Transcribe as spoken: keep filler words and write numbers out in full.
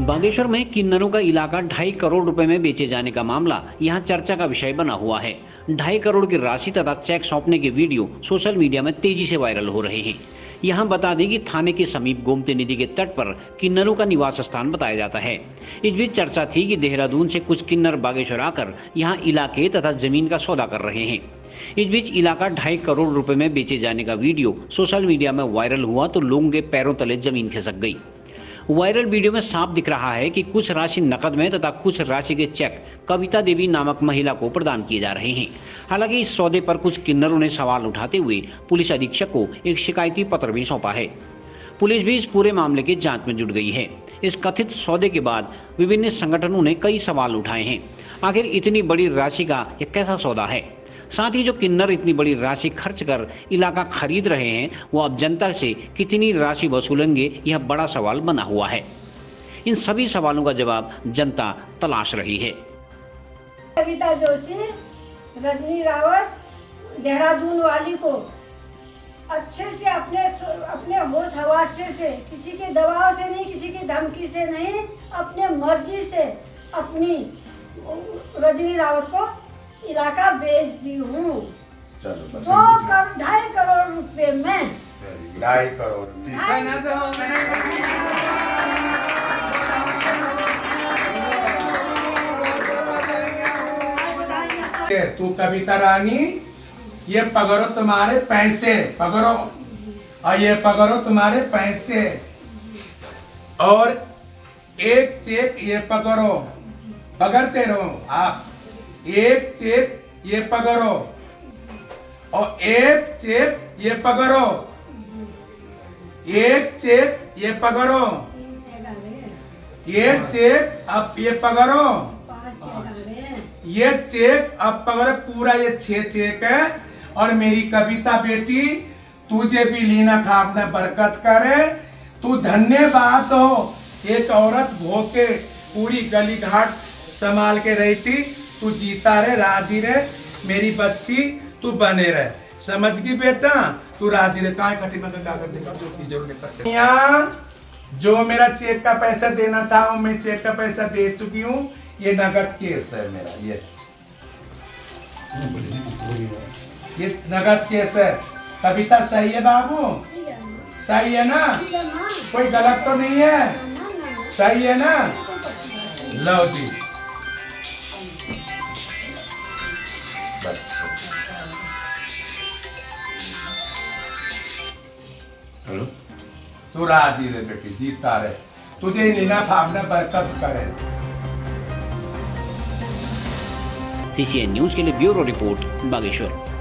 बागेश्वर में किन्नरों का इलाका ढाई करोड़ रुपए में बेचे जाने का मामला यहां चर्चा का विषय बना हुआ है। ढाई करोड़ की राशि तथा चेक सौंपने के वीडियो सोशल मीडिया में तेजी से वायरल हो रहे हैं। यहां बता दें कि थाने के समीप गोमती नदी के तट पर किन्नरों का निवास स्थान बताया जाता है। इस बीच चर्चा थी कि देहरादून से कुछ किन्नर बागेश्वर आकर यहां इलाके तथा जमीन का सौदा कर रहे हैं। इस बीच इलाका ढाई करोड़ रुपए में बेचे जाने का वीडियो सोशल मीडिया में वायरल हुआ तो लोगों के पैरों तले जमीन खिसक गई। वायरल वीडियो में साफ दिख रहा है कि कुछ राशि नकद में तथा कुछ राशि के चेक कविता देवी नामक महिला को प्रदान किए जा रहे हैं। हालांकि इस सौदे पर कुछ किन्नरों ने सवाल उठाते हुए पुलिस अधीक्षक को एक शिकायती पत्र भी सौंपा है। पुलिस भी इस पूरे मामले की जांच में जुट गई है। इस कथित सौदे के बाद विभिन्न संगठनों ने कई सवाल उठाए हैं। आखिर इतनी बड़ी राशि का यह कैसा सौदा है? साथ ही जो किन्नर इतनी बड़ी राशि खर्च कर इलाका खरीद रहे हैं वो अब जनता से कितनी राशि वसूलेंगे, यह बड़ा सवाल बना हुआ है। इन सभी सवालों का जवाब जनता तलाश रही है। कविता जोशी, रजनी रावत, देहरादून वाली को अच्छे से अपने अपने होश हवासे से, किसी के दबाव से नहीं, किसी की धमकी से नहीं, अपने मर्जी से अपनी रजनी रावत को इलाका बेच दी हूँ। दो करोड़ ढाई करोड़ रुपए में ढाई करोड़ तू कविता रानी, ये पकड़ो तुम्हारे पैसे, पकड़ो, और ये पकड़ो तुम्हारे पैसे, और एक चेक ये पकड़ो, पकड़ते रहो आप। एक चेक ये पकड़ो और एक चेक ये पकड़ो, एक चेक ये पकड़ो, एक चेक अब ये पकड़ो, ये चेक अब पकड़ो, पूरा ये छह चेक है। और मेरी कविता बेटी, तुझे भी लीना खापना बरकत करे, तू धन्यवाद हो। एक औरत भोके पूरी गली घाट संभाल के रहती, तू जीता रहे, राजी रहे, मेरी बच्ची तू बने रहे, समझ गई बेटा, तू राजी रहे। कहाँ इकट्ठी में कागज देखा जो की जरूरत पड़ती है। यहाँ जो मेरा चेक का पैसा देना था वो मैं चेक का पैसा दे चुकी हूँ। ये नगद केस है मेरा, ये ये नगद केस है। कविता सही है बाबू? सही है ना? कोई गलत तो नहीं है? सही है ना? लो जी, हेलो, तू राजी रहे बेटी, जीता रहे, तुझे लीना भावना बरकत करे। सीसीएन न्यूज के लिए ब्यूरो रिपोर्ट, बागेश्वर।